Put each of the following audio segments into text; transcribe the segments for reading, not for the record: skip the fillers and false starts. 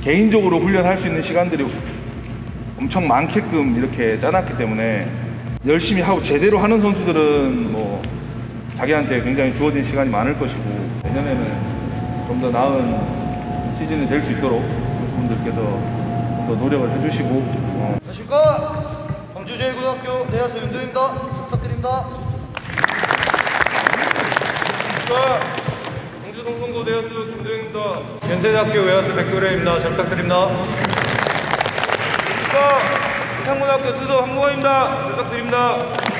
개인적으로 훈련할 수 있는 시간들이 엄청 많게끔 이렇게 짜놨기 때문에 열심히 하고 제대로 하는 선수들은 뭐 자기한테 굉장히 주어진 시간이 많을 것이고 내년에는 좀 더 나은 시즌이 될 수 있도록 분들께서 좀 더 노력을 해주시고 안녕하십니까. 광주제일고등학교 내야수 윤도입니다. 부탁드립니다. 안녕하십니까. 광주동성고 내야수 김도영입니다. 연세대학교 외야수 백도래입니다. 잘 부탁드립니다. 안녕하십니까. 상고등학교 투수 한국원입니다. 잘 부탁드립니다.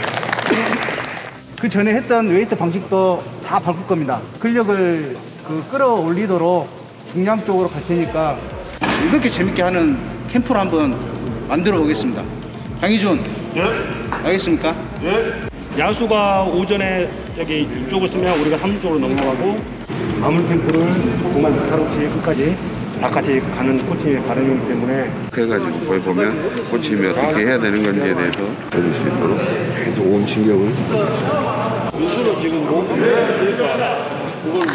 그 전에 했던 웨이트 방식도 다 바꿀 겁니다. 근력을 끌어올리도록 중량 쪽으로 갈 테니까 이렇게 재밌게 하는 캠프를 한번 만들어 보겠습니다. 장희준, 알겠습니까? 야수가 오전에 여기 이쪽을 쓰면 우리가 3루 쪽으로 넘어가고 마무리 캠프를 정말 날카롭게 끝까지 나까지 가는 코치의 바람이기 때문에 해가지고 거기 보면 코치님이 어떻게 해야 되는 건지에 대해서 해줄 수 있도록 아주 온 신경을 요수로 지금 그러니까 그걸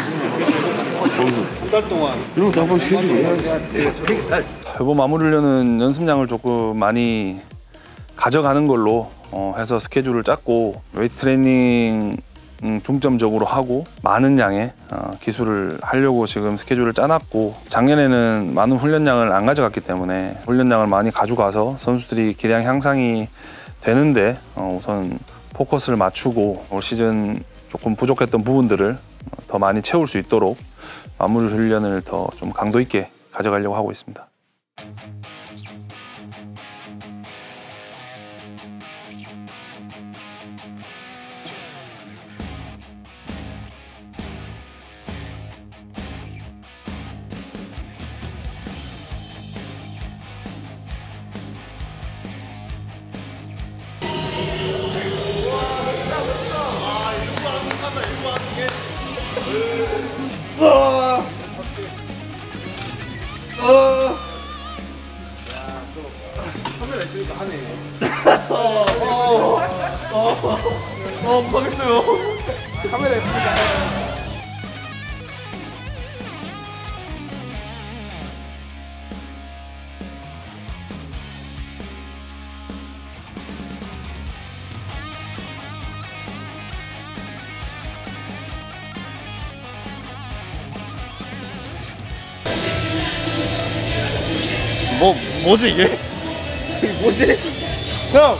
한달 동안 이런 것도 한번 해주고 이번 마무리 훈련은 연습량을 조금 많이 가져가는 걸로 해서 스케줄을 짰고 웨이트 트레이닝 중점적으로 하고 많은 양의 기술을 하려고 지금 스케줄을 짜놨고 작년에는 많은 훈련량을 안 가져갔기 때문에 훈련량을 많이 가져가서 선수들이 기량 향상이 되는데 우선 포커스를 맞추고 올 시즌 조금 부족했던 부분들을 더 많이 채울 수 있도록 마무리 훈련을 더 좀 강도 있게 가져가려고 하고 있습니다. 카메라 있으니까 하네. 못하겠어요. 카메라 있으니까 하네. 뭐지 이게? 뭐지? 형!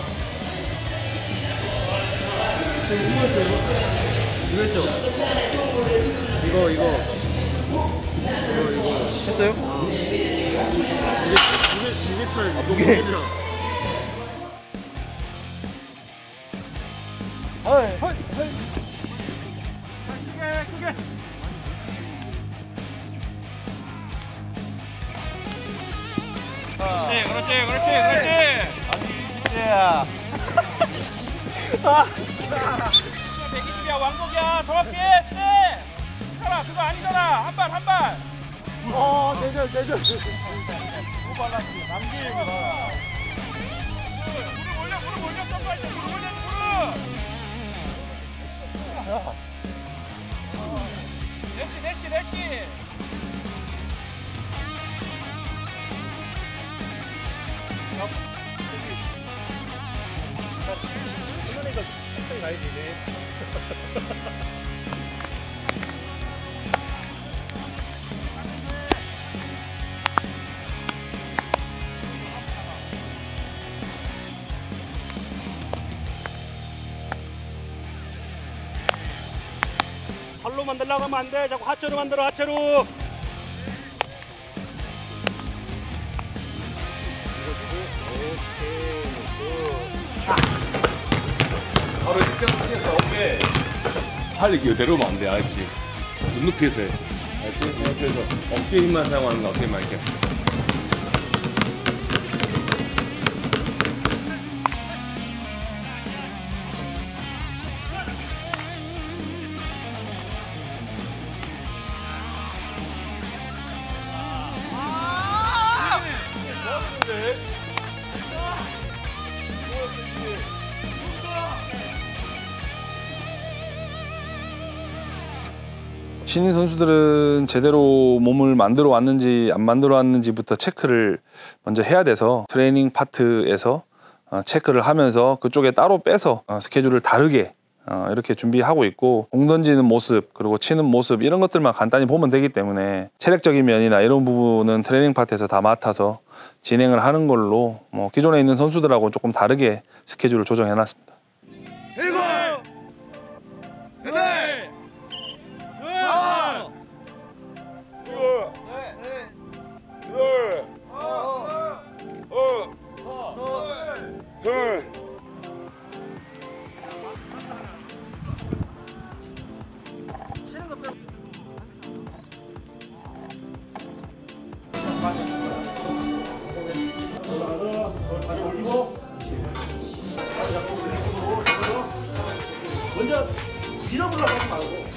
이거 했죠? 이거 했어요? 이게 차이 무게랑 크게 그렇지. 야. 120이야 왕복이야 정확해 세 괜찮아 그거 아니잖아 한발 내절. 너무 빨랐지 남기구나 무릎 올려 점프할 때 무릎 올려 내쉬 그러니까 천천히 가야지 이제. 발로 만들려고 하면 안 돼. 자꾸 하체로 만들어 하체로. 바로 입장에서 어깨 팔 이대로 하면 안 돼. 알지? 눈높이에서 해. 알지? 눈높이에서 어깨 힘만 사용하는 거. 어깨 힘만 이렇게. 신인 선수들은 제대로 몸을 만들어 왔는지 안 만들어 왔는지부터 체크를 먼저 해야 돼서 트레이닝 파트에서 체크를 하면서 그쪽에 따로 빼서 스케줄을 다르게 이렇게 준비하고 있고, 공 던지는 모습 그리고 치는 모습 이런 것들만 간단히 보면 되기 때문에 체력적인 면이나 이런 부분은 트레이닝 파트에서 다 맡아서 진행을 하는 걸로 기존에 있는 선수들하고 조금 다르게 스케줄을 조정해 놨습니다. 먼저 밀어보려고 하지 말고.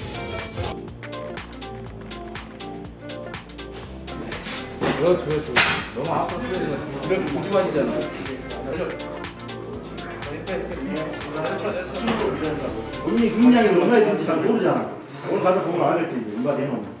너무 아파. 이런 고지관이잖아. 언니 굉장히 얼마나 되는지 잘 모르잖아. 오늘 가서 보면 알겠지. 누가 되는.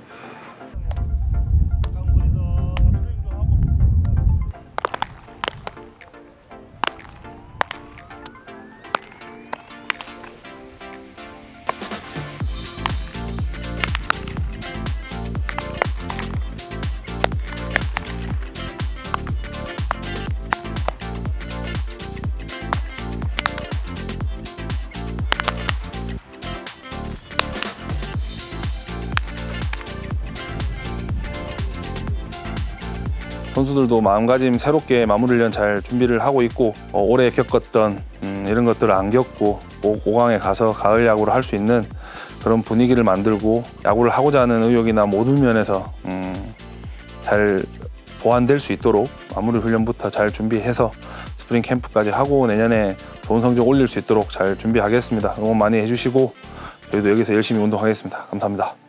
선수들도 마음가짐 새롭게 마무리 훈련 잘 준비를 하고 있고, 올해 겪었던 이런 것들을 안 겪고 5강에 가서 가을 야구를 할 수 있는 그런 분위기를 만들고 야구를 하고자 하는 의욕이나 모든 면에서 잘 보완될 수 있도록 마무리 훈련부터 잘 준비해서 스프링 캠프까지 하고 내년에 좋은 성적 올릴 수 있도록 잘 준비하겠습니다. 응원 많이 해주시고 저희도 여기서 열심히 운동하겠습니다. 감사합니다.